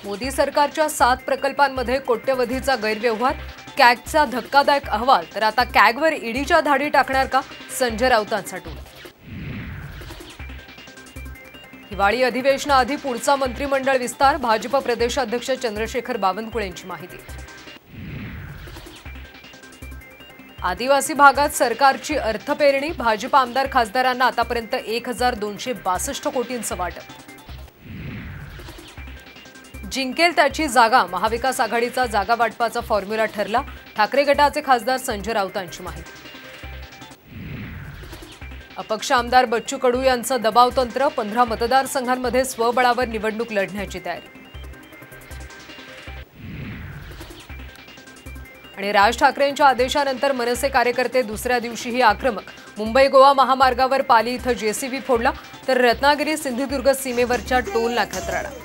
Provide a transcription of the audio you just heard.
मोदी सरकारच्या 7 प्रकल्पांमध्ये कोट्यवधीचा गैरव्यवहार, कॅगचा धक्कादायक अहवाल, तर आता कॅगवर ईडीच्या धाडी टाकणार का संजय राऊतांचा टोला? हिवाळी अधिवेशनाआधी पुढचा मंत्रिमंडळ विस्तार, भाजप प्रदेशाध्यक्ष चंद्रशेखर बावनकुळेंची माहिती। आदिवासी भागात सरकारची अर्थपेरणी, भाजप आमदार खासदारांना आतापर्यंत 1262 कोटींचं वाटप। जिंकेल त्याची जागा, महाविकास आघाडीचा जागा वाटपाचा फॉर्म्युला ठरला, ठाकरे गटाचे खासदार संजय राऊतांची माहिती। अपक्ष आमदार बच्चू कडू यांचं दबाव तंत्र, 15 मतदारसंघांमध्ये स्वबळावर निवडणूक लढण्याची तयारी। आणि राज ठाकरेंच्या आदेशानंतर मनसे कार्यकर्ते दुसऱ्या दिवशीही आक्रमक, मुंबई गोवा महामार्गावर पाली इथं जेसीबी फोडला, तर रत्नागिरी सिंधुदुर्ग सीमेवरच्या टोल नाक्यात राडा।